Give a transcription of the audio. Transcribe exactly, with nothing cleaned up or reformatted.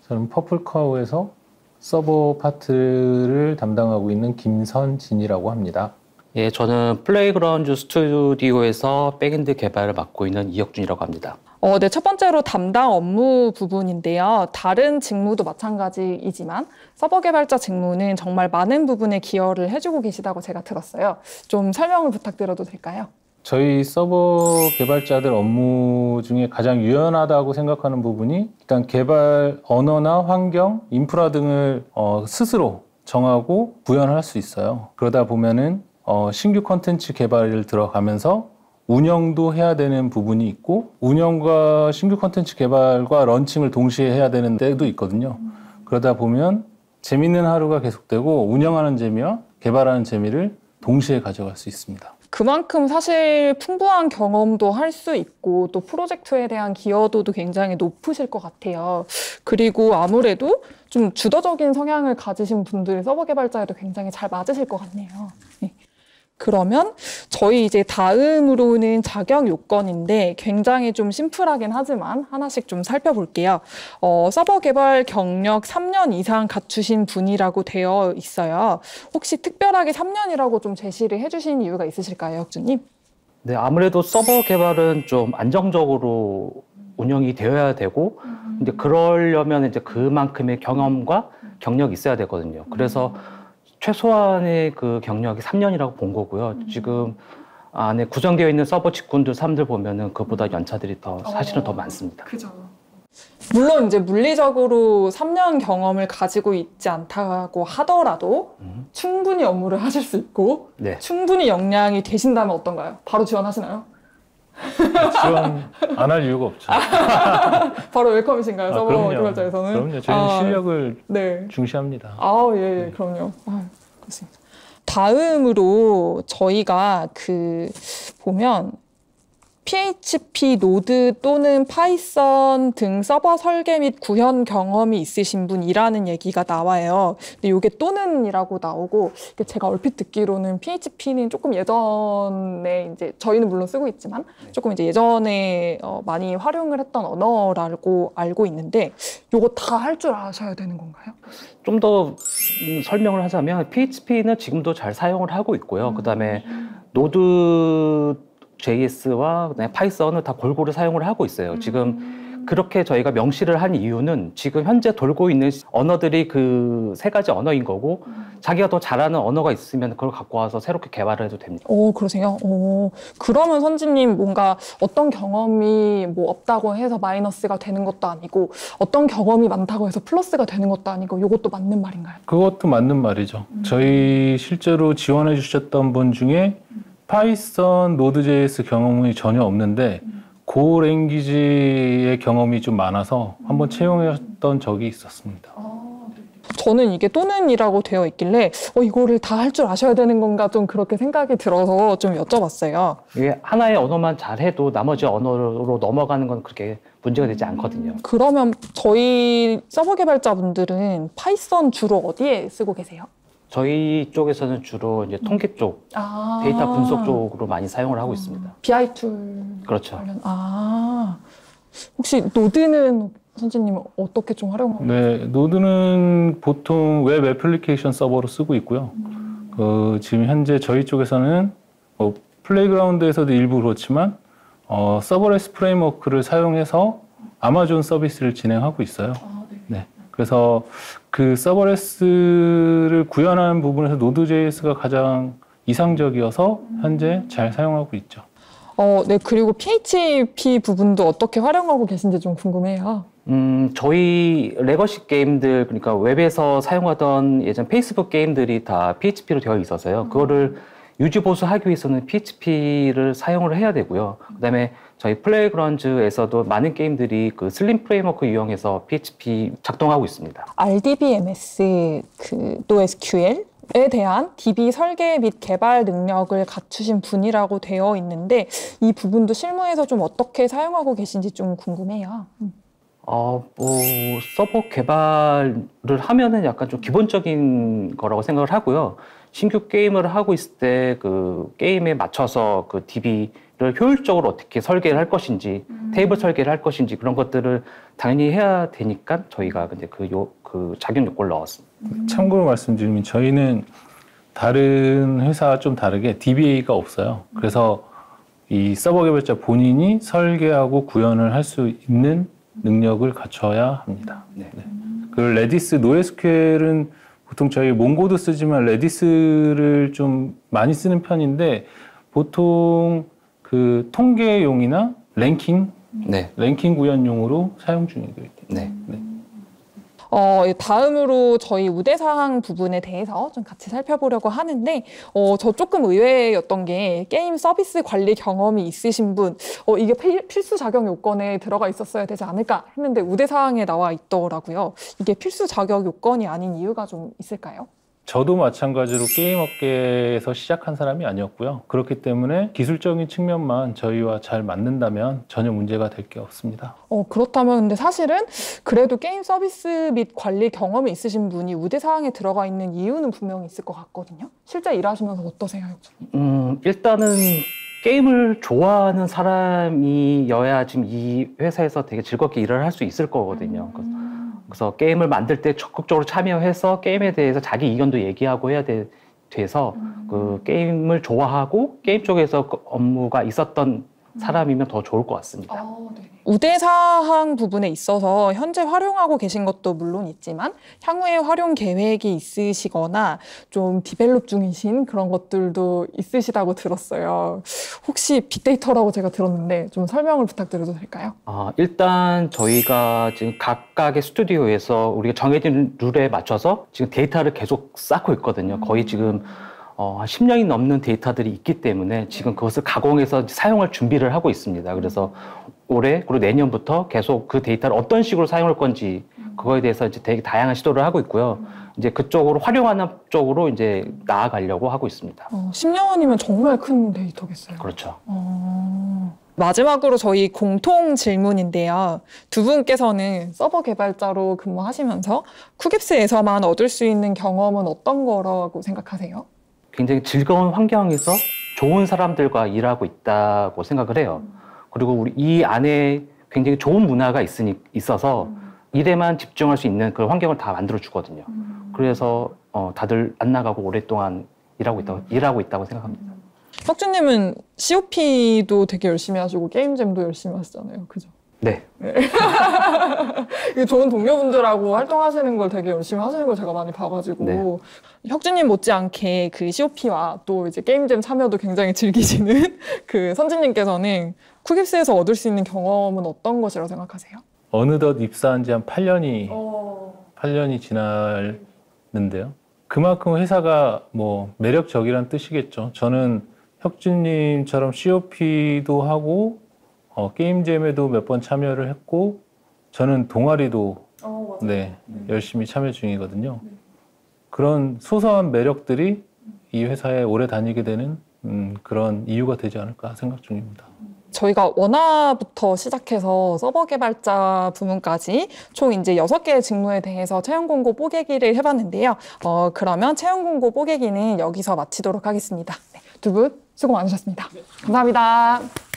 저는 퍼플카우에서 서버 파트를 담당하고 있는 김선진이라고 합니다. 예, 저는 플레이그라운드 스튜디오에서 백엔드 개발을 맡고 있는 이혁준이라고 합니다. 어, 네, 첫 번째로 담당 업무 부분인데요. 다른 직무도 마찬가지이지만 서버 개발자 직무는 정말 많은 부분에 기여를 해주고 계시다고 제가 들었어요. 좀 설명을 부탁드려도 될까요? 저희 서버 개발자들 업무 중에 가장 유연하다고 생각하는 부분이 일단 개발 언어나 환경, 인프라 등을 어, 스스로 정하고 구현할 수 있어요. 그러다 보면은 어, 신규 컨텐츠 개발을 들어가면서 운영도 해야 되는 부분이 있고 운영과 신규 컨텐츠 개발과 런칭을 동시에 해야 되는 때도 있거든요. 그러다 보면 재밌는 하루가 계속되고 운영하는 재미와 개발하는 재미를 동시에 가져갈 수 있습니다. 그만큼 사실 풍부한 경험도 할 수 있고 또 프로젝트에 대한 기여도도 굉장히 높으실 것 같아요. 그리고 아무래도 좀 주도적인 성향을 가지신 분들이 서버 개발자에도 굉장히 잘 맞으실 것 같네요. 네. 그러면 저희 이제 다음으로는 자격 요건인데 굉장히 좀 심플하긴 하지만 하나씩 좀 살펴볼게요. 어, 서버 개발 경력 삼 년 이상 갖추신 분이라고 되어 있어요. 혹시 특별하게 삼 년이라고 좀 제시를 해주신 이유가 있으실까요, 혁주님? 네, 아무래도 서버 개발은 좀 안정적으로 운영이 되어야 되고, 근데 그러려면 이제 그만큼의 경험과 경력이 있어야 되거든요. 그래서 최소한의 그 경력이 삼 년이라고 본 거고요. 음. 지금 안에 구성되어 있는 서버 직군들 사람들 보면은 그보다 연차들이 더 사실은 어, 더 많습니다. 그죠. 물론 이제 물리적으로 삼 년 경험을 가지고 있지 않다고 하더라도 음. 충분히 업무를 하실 수 있고 네. 충분히 역량이 되신다면 어떤가요? 바로 지원하시나요? 지원 안 할 이유가 없죠. 바로 웰컴이신가요? 아, 서버 개발자에서는? 그럼요. 저희는 아, 실력을 네. 중시합니다. 아, 예, 예, 그럼요. 아, 그렇습니다. 다음으로 저희가 그 보면 피에이치피, 노드 또는 파이썬 등 서버 설계 및 구현 경험이 있으신 분이라는 얘기가 나와요. 근데 이게 또는이라고 나오고 제가 얼핏 듣기로는 피에이치피는 조금 예전에 이제 저희는 물론 쓰고 있지만 조금 이제 예전에 어 많이 활용을 했던 언어라고 알고 있는데 이거 다 할 줄 아셔야 되는 건가요? 좀 더 설명을 하자면 피에이치피는 지금도 잘 사용을 하고 있고요. 음. 그다음에 노드 제이에스와 파이썬을 다 골고루 사용을 하고 있어요. 음. 지금 그렇게 저희가 명시를 한 이유는 지금 현재 돌고 있는 언어들이 그 세 가지 언어인 거고 음. 자기가 더 잘하는 언어가 있으면 그걸 갖고 와서 새롭게 개발을 해도 됩니다. 오, 그러세요? 오, 그러면 선진님 뭔가 어떤 경험이 뭐 없다고 해서 마이너스가 되는 것도 아니고 어떤 경험이 많다고 해서 플러스가 되는 것도 아니고 이것도 맞는 말인가요? 그것도 맞는 말이죠. 음. 저희 실제로 지원해 주셨던 분 중에 음. 파이썬, 노드.제이에스 경험이 전혀 없는데 음. 고 랭귀지의 경험이 좀 많아서 음. 한번 채용했던 적이 있었습니다. 아, 네. 저는 이게 또는이라고 되어 있길래 어, 이거를 다 할 줄 아셔야 되는 건가 좀 그렇게 생각이 들어서 좀 여쭤봤어요. 이게 하나의 언어만 잘해도 나머지 언어로 넘어가는 건 그렇게 문제가 되지 않거든요. 음, 그러면 저희 서버 개발자분들은 파이썬 주로 어디에 쓰고 계세요? 저희 쪽에서는 주로 이제 통계 쪽, 아 데이터 분석 쪽으로 많이 사용을 하고 아 있습니다. 비아이 툴. 그렇죠. 관련. 아, 혹시 노드는 선생님 어떻게 좀 활용하고 네, 있어요? 노드는 보통 웹 애플리케이션 서버로 쓰고 있고요. 음. 그 지금 현재 저희 쪽에서는 어, 플레이그라운드에서도 일부 그렇지만 어, 서버레스 프레임워크를 사용해서 아마존 서비스를 진행하고 있어요. 아, 네. 네. 그래서 그 서버레스를 구현하는 부분에서 노드.제이에스가 가장 이상적이어서 현재 잘 사용하고 있죠. 어, 네. 그리고 피에이치피 부분도 어떻게 활용하고 계신지 좀 궁금해요. 음, 저희 레거시 게임들, 그러니까 웹에서 사용하던 예전 페이스북 게임들이 다 피에이치피로 되어 있어서요. 음. 그거를 유지 보수하기 위해서는 피에이치피를 사용을 해야 되고요. 그다음에 저희 플레이그라운드에서도 많은 게임들이 그 슬림 프레임워크 이용해서 피에이치피 작동하고 있습니다. 알디비엠에스, 그 노에스큐엘에 대한 디비 설계 및 개발 능력을 갖추신 분이라고 되어 있는데 이 부분도 실무에서 좀 어떻게 사용하고 계신지 좀 궁금해요. 음. 어, 뭐 서버 개발을 하면은 약간 좀 기본적인 거라고 생각을 하고요. 신규 게임을 하고 있을 때 그 게임에 맞춰서 그 디비 효율적으로 어떻게 설계를 할 것인지, 음. 테이블 설계를 할 것인지 그런 것들을 당연히 해야 되니까 저희가 근데 그, 요, 그 자격 요건을 넣었습니다. 음. 참고로 말씀드리면 저희는 다른 회사와 좀 다르게 디비에이가 없어요. 그래서 이 서버 개발자 본인이 설계하고 구현을 할 수 있는 능력을 갖춰야 합니다. 네. 네. 그 레디스, 노에스큐엘은 보통 저희 몽고도 쓰지만 레디스를 좀 많이 쓰는 편인데 보통 그 통계용이나 랭킹, 네. 랭킹 구현용으로 사용 중이고요. 네. 네. 어, 다음으로 저희 우대사항 부분에 대해서 좀 같이 살펴보려고 하는데, 어, 저 조금 의외였던 게 게임 서비스 관리 경험이 있으신 분, 어, 이게 필, 필수 자격 요건에 들어가 있었어야 되지 않을까 했는데 우대사항에 나와 있더라고요. 이게 필수 자격 요건이 아닌 이유가 좀 있을까요? 저도 마찬가지로 게임 업계에서 시작한 사람이 아니었고요. 그렇기 때문에 기술적인 측면만 저희와 잘 맞는다면 전혀 문제가 될 게 없습니다. 어, 그렇다면 근데 사실은 그래도 게임 서비스 및 관리 경험이 있으신 분이 우대사항에 들어가 있는 이유는 분명히 있을 것 같거든요. 실제 일하시면서 어떠세요? 음, 일단은 게임을 좋아하는 사람이어야 지금 이 회사에서 되게 즐겁게 일을 할 수 있을 거거든요. 음. 그래서 게임을 만들 때 적극적으로 참여해서 게임에 대해서 자기 의견도 얘기하고 해야 돼, 돼서 음. 그 게임을 좋아하고 게임 쪽에서 그 업무가 있었던 사람이면 더 좋을 것 같습니다. 아, 네. 우대사항 부분에 있어서 현재 활용하고 계신 것도 물론 있지만 향후에 활용 계획이 있으시거나 좀 디벨롭 중이신 그런 것들도 있으시다고 들었어요. 혹시 빅데이터라고 제가 들었는데 좀 설명을 부탁드려도 될까요? 아, 일단 저희가 지금 각각의 스튜디오에서 우리가 정해진 룰에 맞춰서 지금 데이터를 계속 쌓고 있거든요. 거의 지금 어, 한 십 년이 넘는 데이터들이 있기 때문에 지금 그것을 가공해서 사용할 준비를 하고 있습니다. 그래서 올해 그리고 내년부터 계속 그 데이터를 어떤 식으로 사용할 건지 그거에 대해서 이제 되게 다양한 시도를 하고 있고요. 이제 그쪽으로 활용하는 쪽으로 이제 나아가려고 하고 있습니다. 어, 십 년이면 정말 큰 데이터겠어요. 그렇죠. 어... 마지막으로 저희 공통 질문인데요. 두 분께서는 서버 개발자로 근무하시면서 쿠깁스에서만 얻을 수 있는 경험은 어떤 거라고 생각하세요? 굉장히 즐거운 환경에서 좋은 사람들과 일하고 있다고 생각을 해요. 그리고 우리 이 안에 굉장히 좋은 문화가 있으니, 있어서 일에만 집중할 수 있는 그런 환경을 다 만들어 주거든요. 그래서 어, 다들 안 나가고 오랫동안 일하고 있다고, 일하고 있다고 생각합니다. 혁준님은 씨오피도 되게 열심히 하시고 게임잼도 열심히 하시잖아요. 그죠? 네. 네. 좋은 동료분들하고 활동하시는 걸 되게 열심히 하시는 걸 제가 많이 봐가지고 네. 혁준님 못지않게 그 씨오피와 또 이제 게임잼 참여도 굉장히 즐기시는 그 선진님께서는 쿠깁스에서 얻을 수 있는 경험은 어떤 것이라고 생각하세요? 어느덧 입사한 지 한 팔 년이 어... 팔 년이 지났는데요. 그만큼 회사가 뭐 매력적이란 뜻이겠죠. 저는 혁준님처럼 씨오피도 하고 어, 게임잼에도 몇 번 참여를 했고 저는 동아리도 어, 네, 네. 열심히 참여 중이거든요. 네. 그런 소소한 매력들이 이 회사에 오래 다니게 되는 음, 그런 이유가 되지 않을까 생각 중입니다. 저희가 원화부터 시작해서 서버 개발자 부문까지 총 이제 여섯 개의 직무에 대해서 채용 공고 뽀개기를 해봤는데요. 어, 그러면 채용 공고 뽀개기는 여기서 마치도록 하겠습니다. 네, 두 분 수고 많으셨습니다. 감사합니다.